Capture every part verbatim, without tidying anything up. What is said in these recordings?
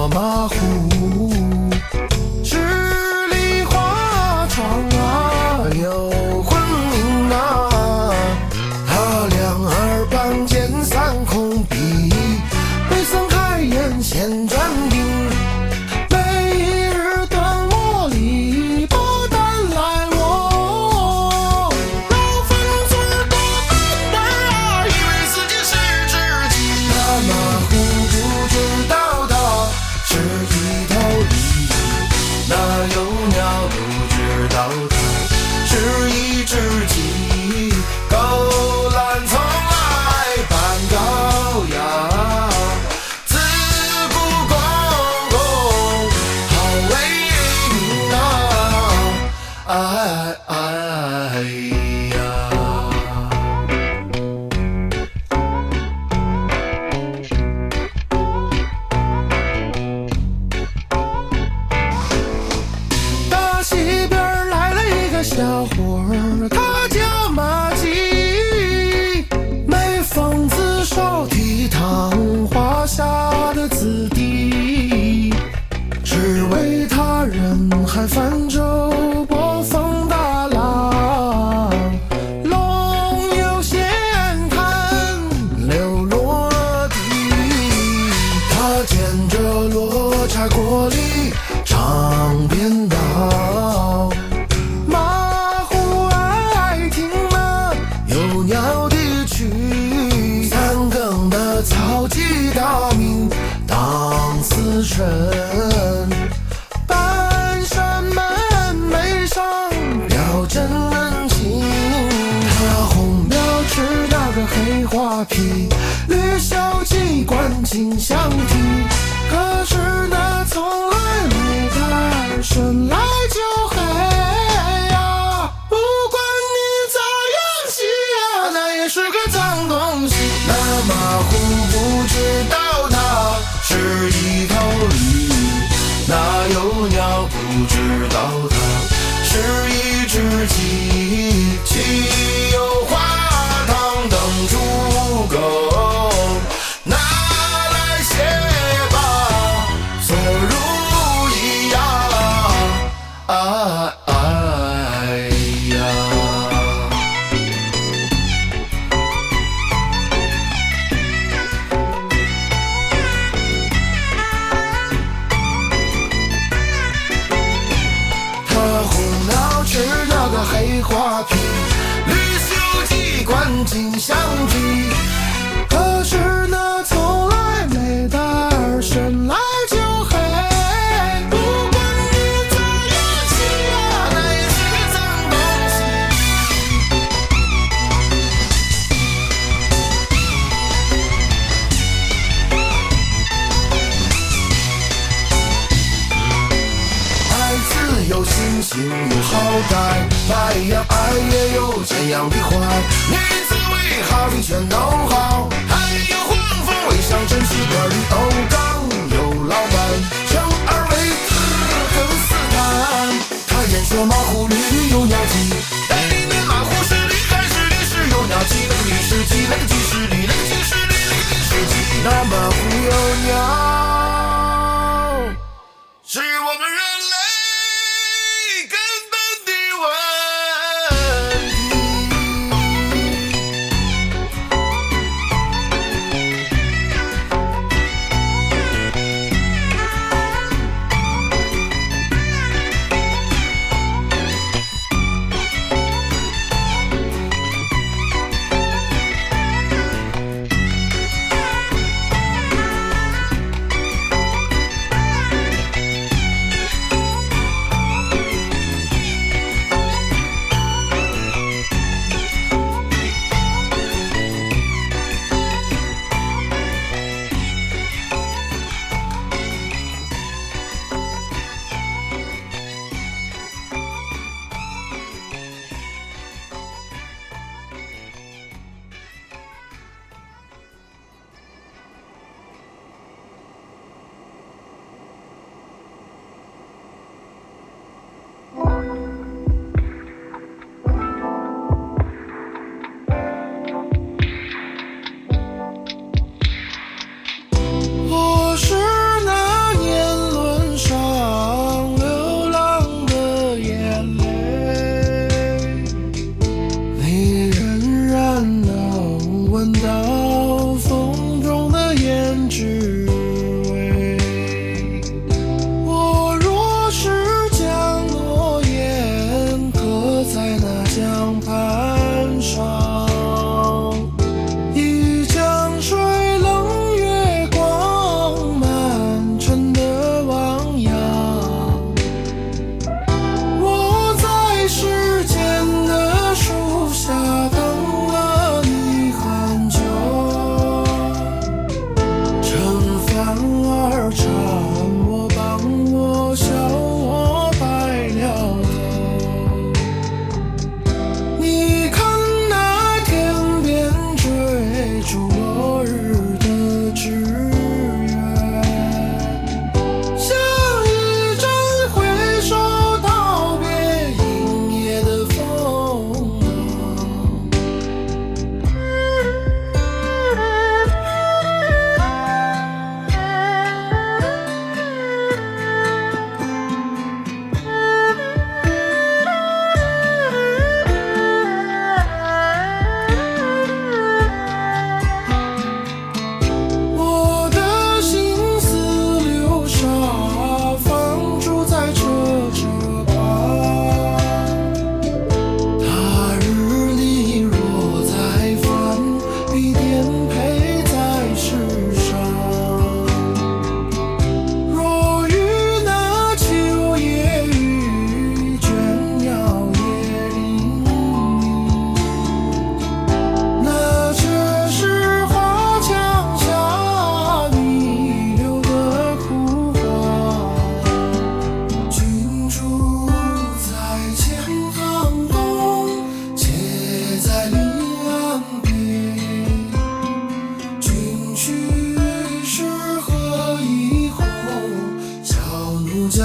多马虎。十里花窗啊，有魂影啊，他两耳半尖三空闭，未曾开眼先转定。每一日端茉莉，把蛋来我。老粉嘴多笨蛋啊，以为自己是知己，那马虎不知道他是一头驴。那有鸟不知道它是一只鸡，狗懒从来扮羔羊，自古公公好为民啊，哎哎呀。大西边来了一个小伙儿，他叫马季，没疯子手提汤画下的子弟，只为他人海泛舟，波峰大浪，龙游闲看流落地。他捡着罗刹锅里唱编导，马虎爱听那有鸟的曲，三更的草鸡大鸣当死神。半山门楣上标真人情，他红标吃那个黑画皮，绿袖鸡冠金香蹄。可是那从来没带神来就黑呀，不管你咋样洗呀，那也是个脏东西。那马虎不知道它是一头驴，那有鸟不知道它是一只鸡，岂有花堂等猪狗，拿来写吧所如意呀，哎哎呀。他红脑吃那个黑花皮，绿袖鸡冠金香蹄。可是那从来没带儿神来就黑，不管你咋样洗呀，那也是个脏东西。爱自由心性有好歹，爱呀爱也有这样的坏，女子为好的全都好，还有黄蜂为上真是个的欧刚有老板，生而为子很斯坦。他眼说马虎驴驴有鸟鸡，但里面马虎是驴还是驴是有鸟鸡，那个驴是鸡，那个鸡是驴，那个鸡是驴，那个驴是鸡，那马虎有鸟是我们人类根本的问题。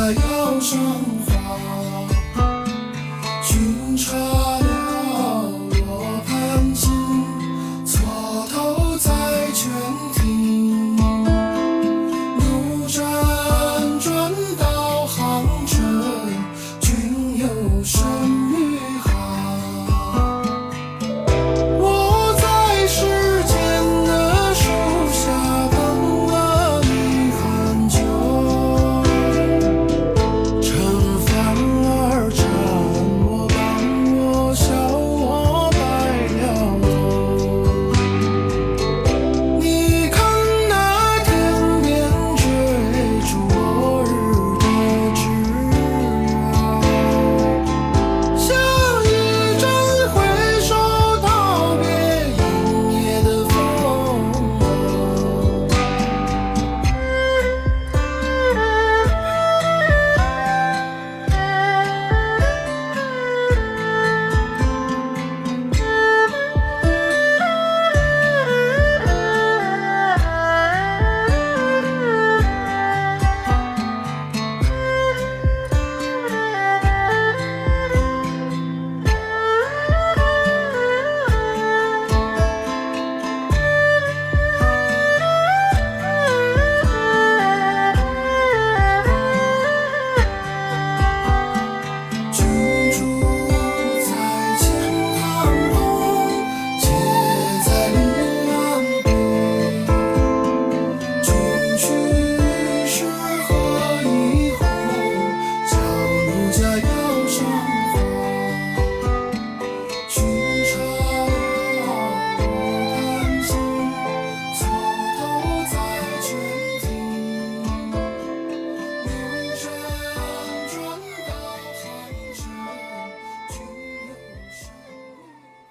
腰上花，巡查了罗盘星，错头在泉庭，奴辗转到航程，君有身于海。我在时间的树下等了你很久，乘帆而战，我帮我笑，我白了头。你看那天边追逐落日的枝桠，像一阵回首道别阴夜的风。君住在千塘东，且在临安北。君去时何以后，叫奴家腰上花。巡查了罗盘星，错头在泉庭，奴辗转到航程，君有身于。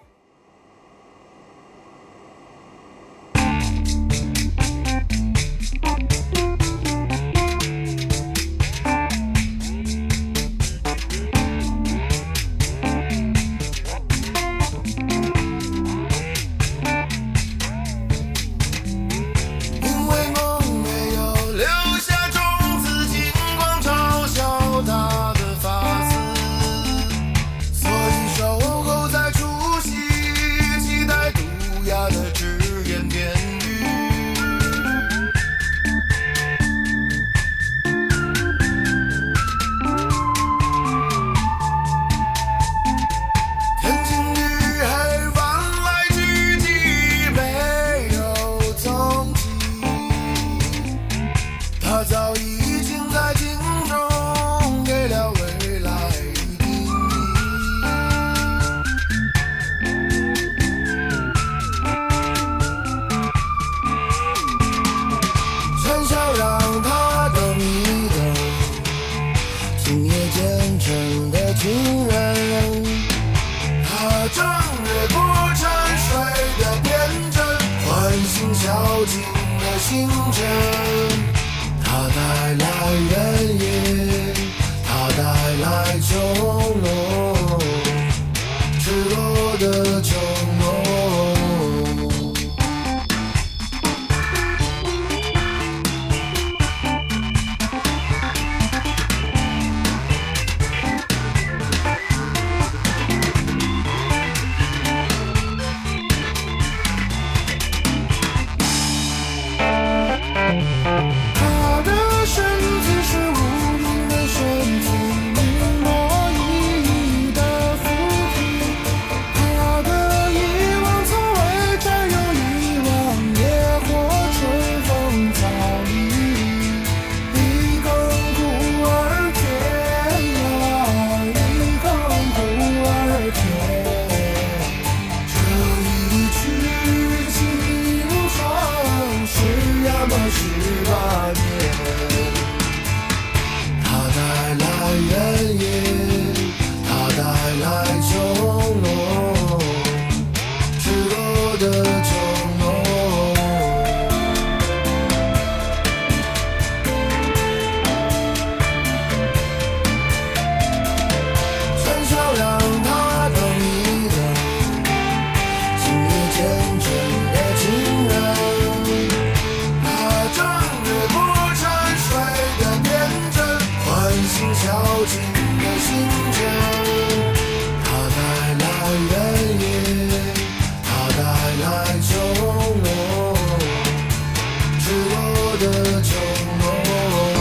因为梦没有留下种子，金光嘲笑他的发丝，所以守候在除夕，期待毒哑的只言片语。天尽地黑，翻来去迹，没有踪迹。他早已经在镜中给了未来定义。喧嚣让他等一等，今夜见证的情人，他正越过沉睡的边镇，唤醒小径的星辰。他带来心孝敬的心情。它带来原野，它带来秋落，赤裸的秋落。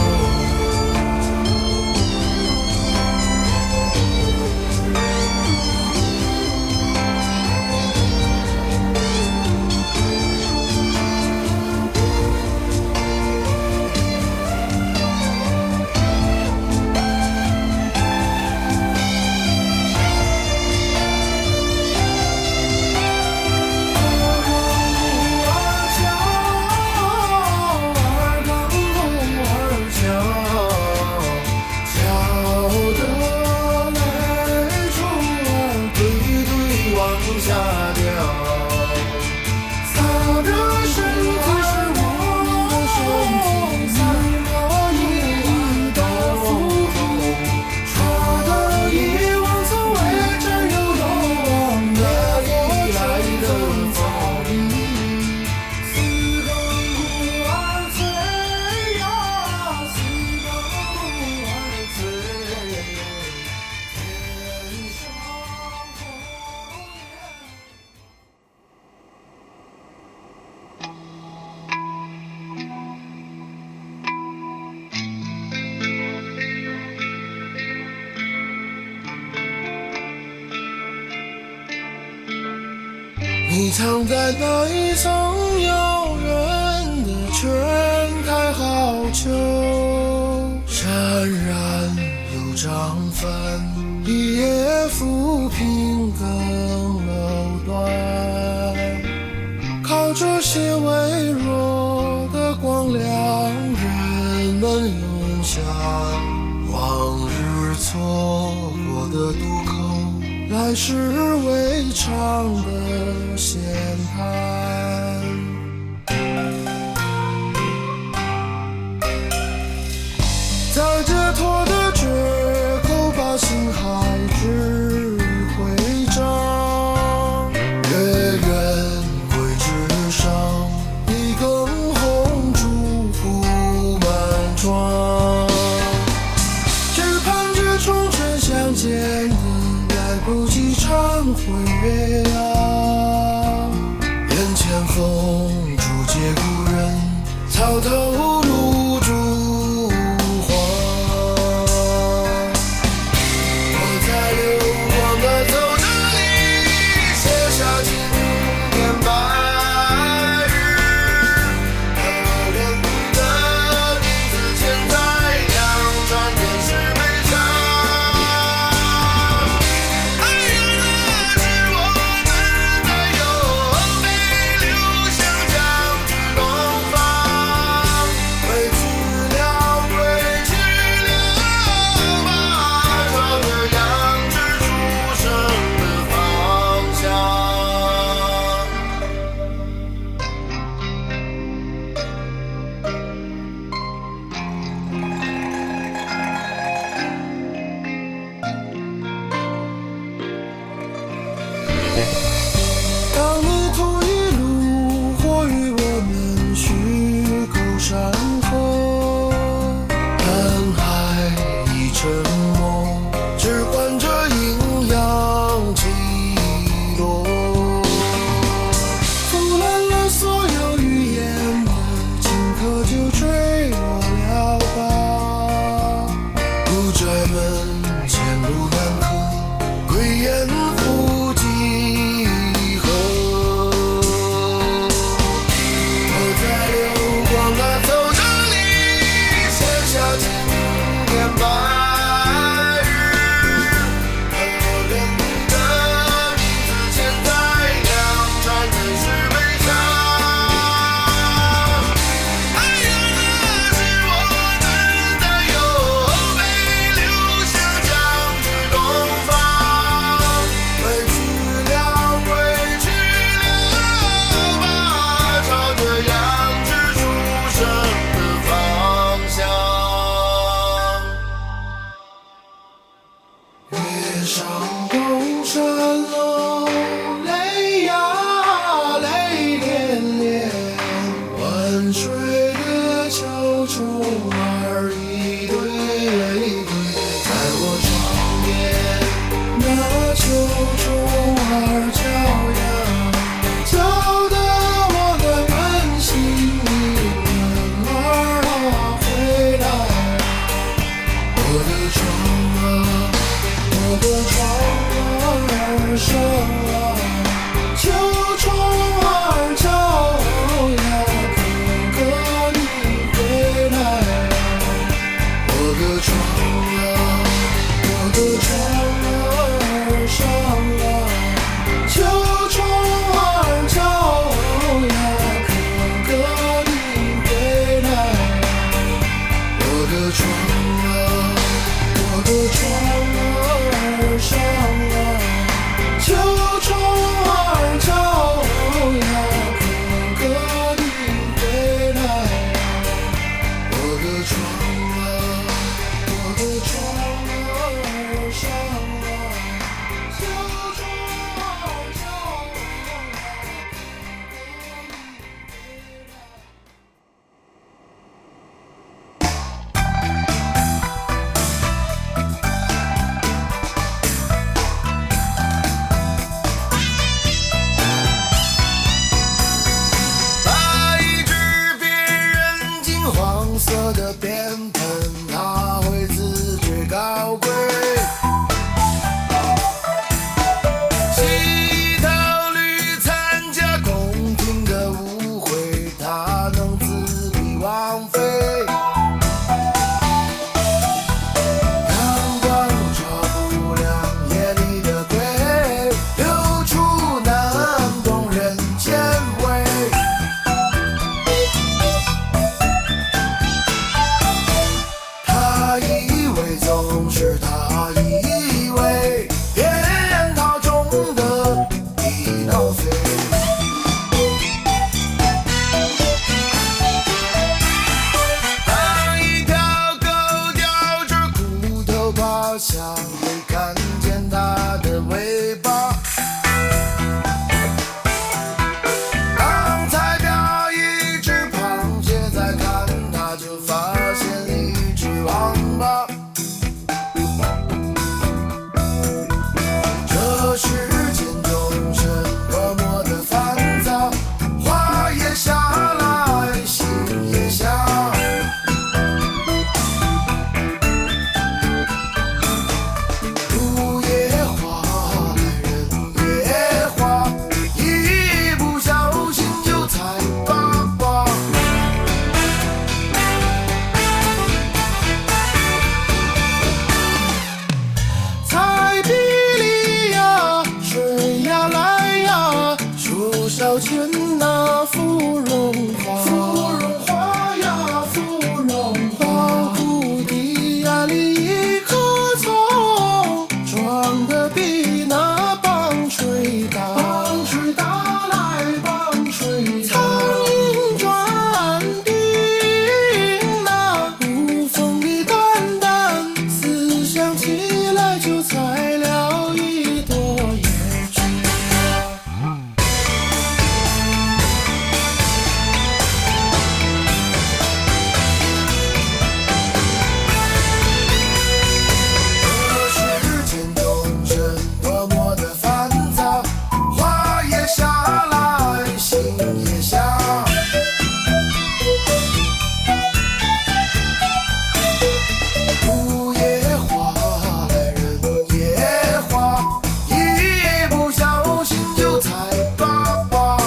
你藏在那一层遥远的全开好秋，潸然又涨翻，一夜抚平更楼端，靠这些微弱的光亮，人们涌向往日错过的渡口，来时未尝的闲谈。在解脱的缺口，把心海至徽章，月圆归之上，一更红烛铺满窗，只盼着重圈相见的来不及忏悔啊！眼前风烛借故人，草头露珠黄。我在流光的走着里，写下经典白日，可怜你的名字嵌在两串电视碑上。当泥土一路或与我们虚构山河，南海已沉默，只管着阴阳起落，腐烂了所有语言的顷刻就坠落了吧。古宅门前路坎坷，归雁复几白日，可怜你的名字嵌在两串电视碑上。爱人啊，是我们的邮被留下将至东方，回去了，回去了吧，朝着阳之出生的方向。月上东山楼，泪呀泪涟涟，万水的小虫儿一对对。 的窗啊，我的窗儿上啊，秋虫儿叫呀，可可你回来啊，我的窗啊，我的窗儿上啊，秋虫儿叫呀，可可你回来啊，我的窗啊，我的窗儿上啊，秋虫儿叫呀，可可你回来。把一支别人金黄色的便盆，它会自觉高贵。乞讨旅参加宫廷的舞会，它能自比王妃。阳光照不亮夜里的鬼，流出难懂人间味。他以为总是他以为，偏他中的一脑飞。当一条狗叼着骨头爬墙，会看见它的尾巴。当才表一只螃蟹在看它，就发现一只王八。这世间众生多么的烦躁，花也下来，心也下。路也滑来人也滑，一不小心就踩八卦。彩笔里呀，水呀来呀，树梢牵那芙蓉花。芙蓉花呀，芙蓉花，谷底呀里一棵葱，撞得比那棒槌大。棒槌打来棒槌打，苍蝇转叮那无风里淡淡，思想起来就采了一朵野菊啊。这世间众生多么的烦躁，花也下来，心也下。路也滑来人也滑，一不小心就踩八卦。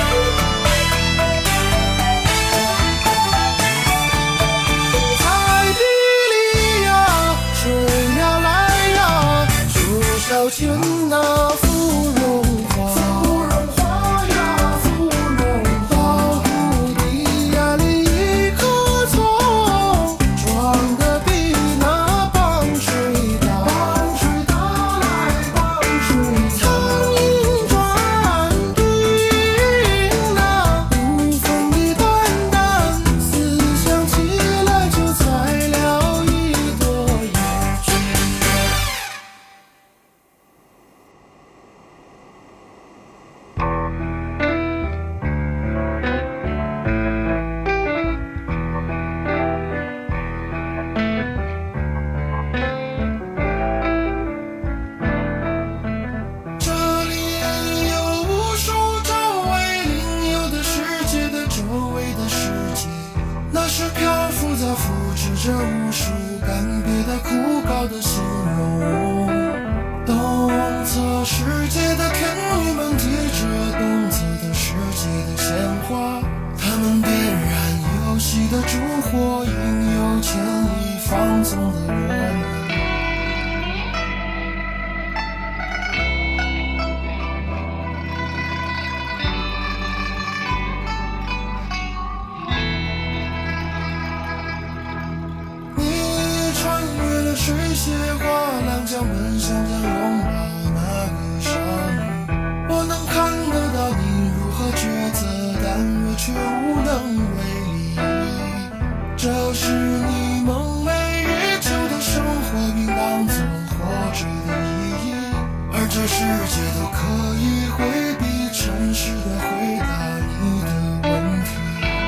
彩笔里呀，水呀来呀，树梢牵那芙蓉花。芙蓉花呀，芙蓉花，谷底呀里一棵葱，撞得比那棒槌大。棒槌打来棒槌打，苍蝇转叮那无风里淡淡，思想起来就采了一朵野菊。这里有无数周围另有的世界的周围的世界，那是漂浮在复制着无数干瘪的枯槁的形容。东侧世界的天女们提着东侧的世界的鲜花，他们点燃游戏的烛火，应有千里放送的热闹。你穿越了水榭花廊，将奔向将拥抱那个少女。我能看得到你如何抉择，但我却无能为力。这是你梦寐以求的生活，并当作活着的意义，而这世界都可以回避，诚实的回答你的问题。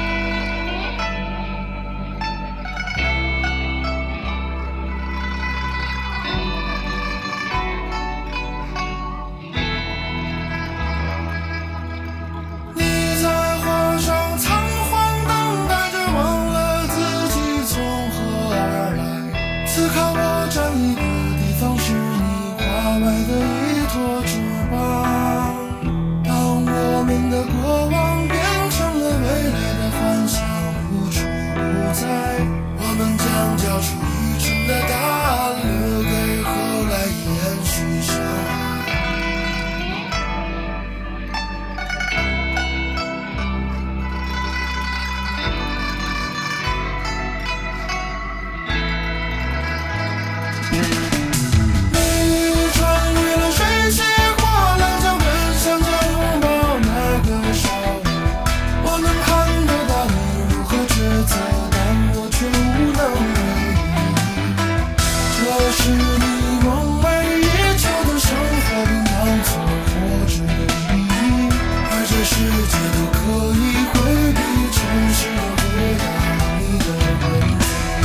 你在画上仓皇等待着，忘了自己从何而来。此刻我站立的地方是你画外的一坨翅膀。当我们的过往变成了未来的幻想，无处不在，我们将交出一生的答案，留给后来延续伤害。你穿越了水榭花廊，将奔向将拥抱那个少女。我能看得到你如何抉择，但我却无能为力。这是你梦寐以求的生活，并当作活着的意义，而这世界都可以回避，诚实的回答你的问题。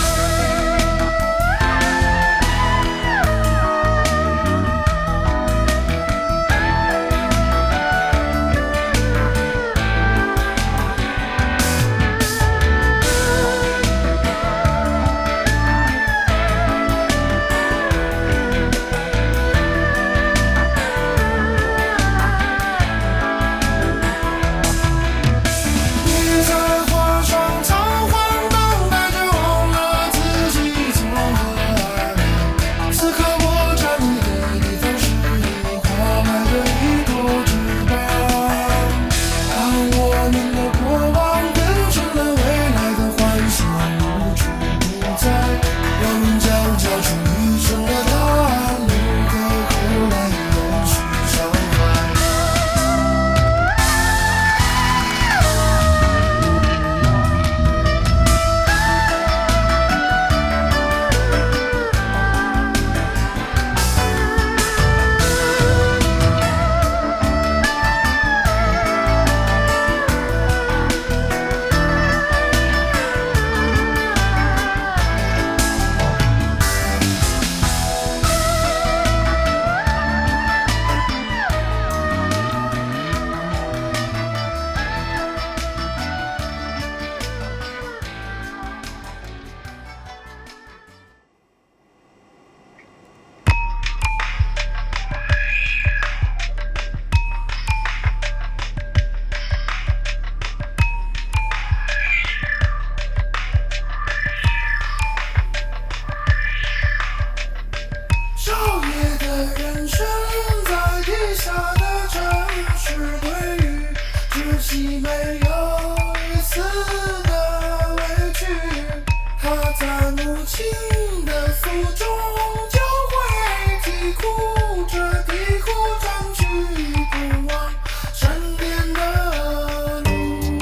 你在画上仓皇等待着，忘了自己从何而来。此刻我站立的地方是你画外的一朵翅膀。当我们的过往变成了未来的幻想，无处不在，我们将交出一生的答案，留给后来延续伤害。少爷的人生在地下的城市，对于窒息没有一丝的委屈。他在母亲的腹中就会啼哭着啼哭，占据通往山巅的路。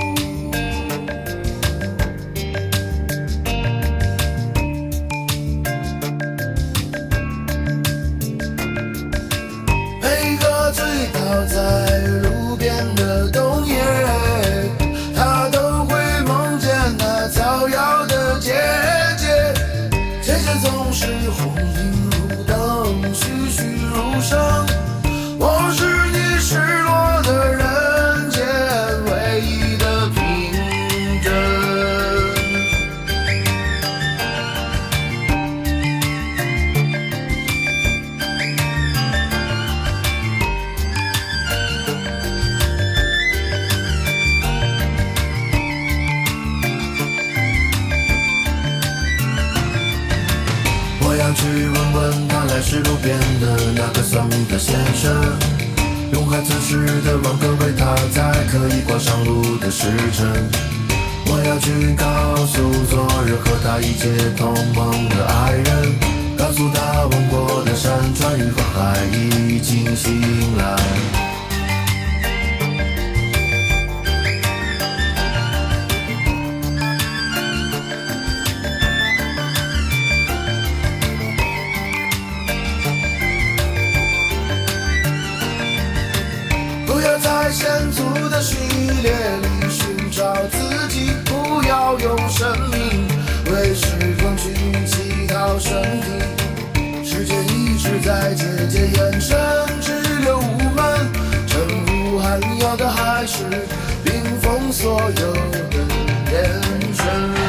每个醉倒在路边的冬夜，他都会梦见那造谣的姐姐。姐姐总是红缨如灯，栩栩如生。我是你失落的人间唯一的凭证。 我要去问问他来时路边的那个算命的先生，用孩子似的问个为他在可以挂上路的时辰。我要去告诉昨日和他一结同盟的爱人，告诉他问过的山川与河海已经醒来。不要在险阻的序列里寻找自己，不要用生命为时光去乞讨身体。世界一直在节节延伸，支流无门，称呼罕有的还是冰封所有的眼神。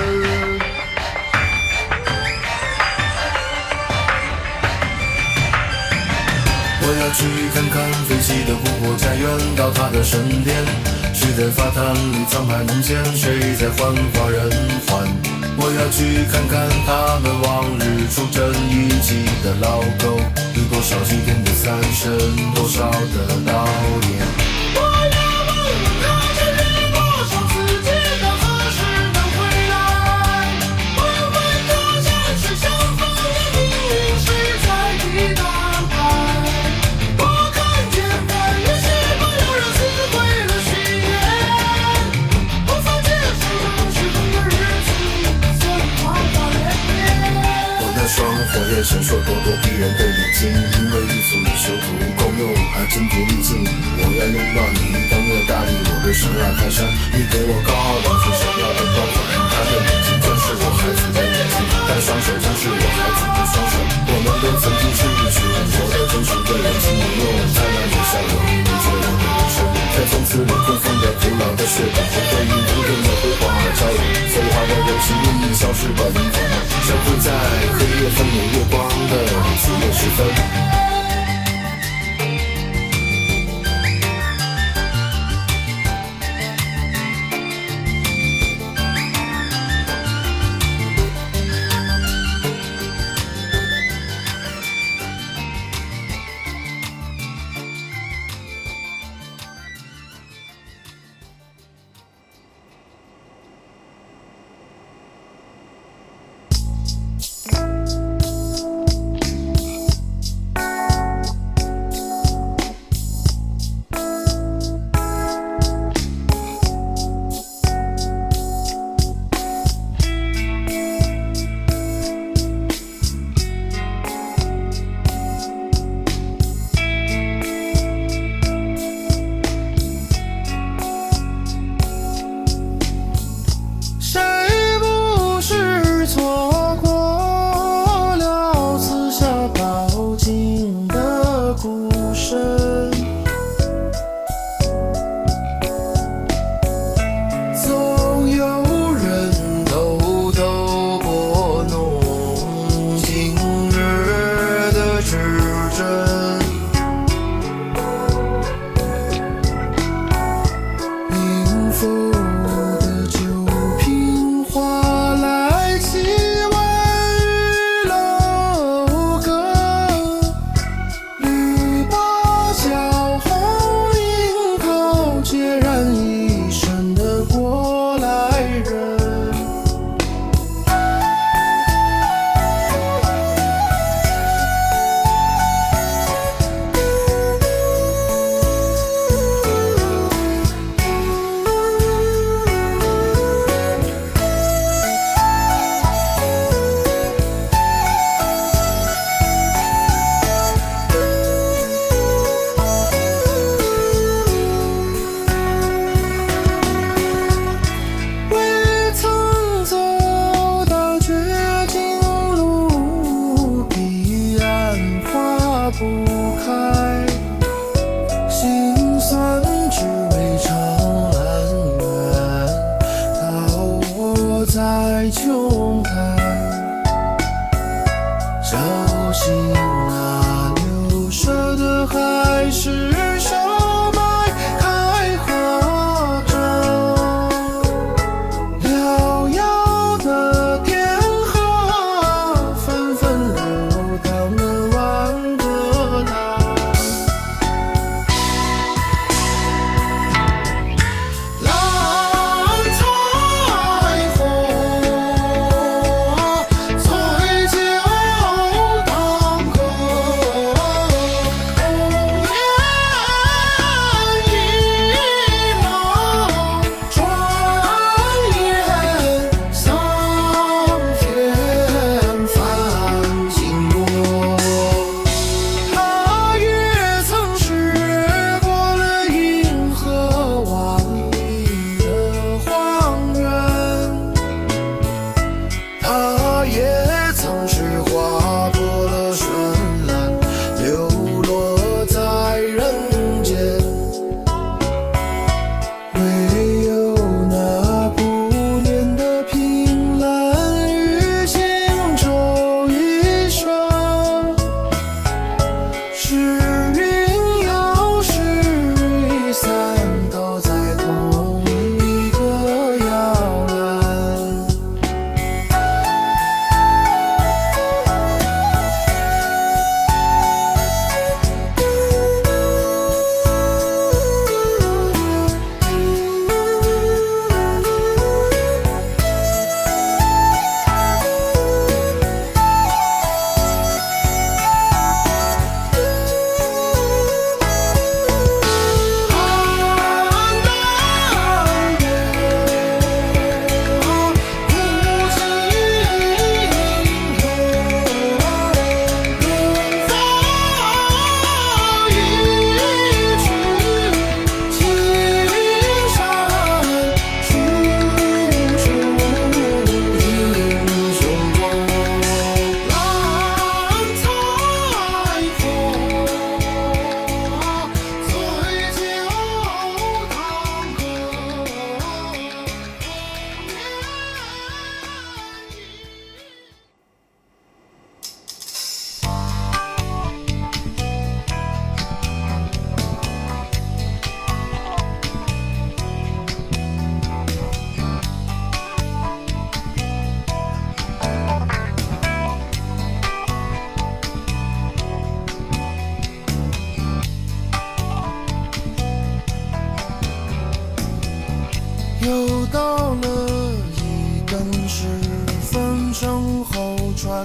我要去看看废弃的古火家园，到他的身边，谁在发坛里苍白弄剑，谁在幻化人寰。我要去看看他们往日出征一起的老狗，有多少祭奠的三生，多少的悼念。我要问问他经历多少次见到何时能回来，问问他山水相逢的命运是在抵挡。双火焰闪烁，咄咄逼人的眼睛，因为一幅与修图共用，还真不历尽。我要拥抱你，当面大理我的深爱泰山，你给我高傲两副闪耀的光环。他的眼睛正是我孩子的眼睛，但双手正是我孩子的双手。我们都曾经是一群活得真实的人，请你用灿烂的笑容理解我的人生。在从此里空风的古老的血统，会因不断的辉煌而招摇。废话的人情意义消失吧，灵魂相会在黑夜分明月光的子夜时分。在琼台，小心那流舍的海市烧麦开花着，寥寥的天河纷纷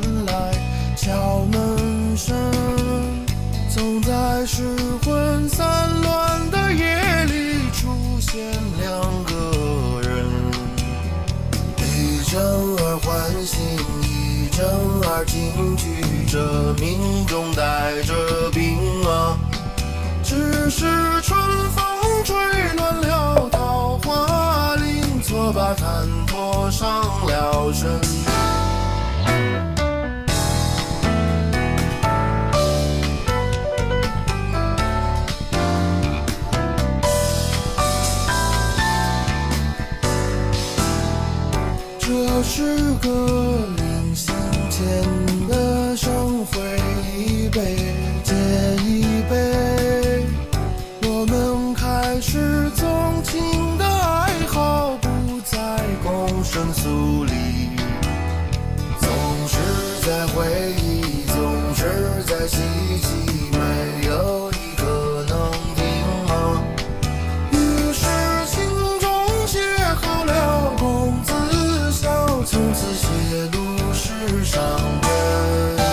来敲门声，总在失魂散乱的夜里出现两个人，一阵儿唤醒，一阵儿惊惧，这命中带着病啊。只是春风吹乱了桃花林，错把残脱伤了身。这是个临行前的生，回一杯，接一杯，我们开始纵情的爱好，不再共生疏离，总是在回忆，总是在希冀，没有一个能听吗？于是心中写好了公子笑，从此写入世上人。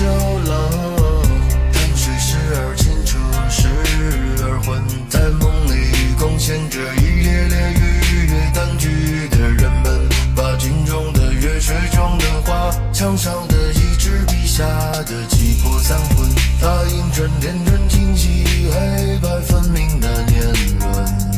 酒了，淡水时而清澈，时而昏，在梦里贡献着一列列愉悦单句的人们，把镜中的月，水中的花，墙上的一支笔下的气魄三魂，打印成点阵清晰，黑白分明的年轮。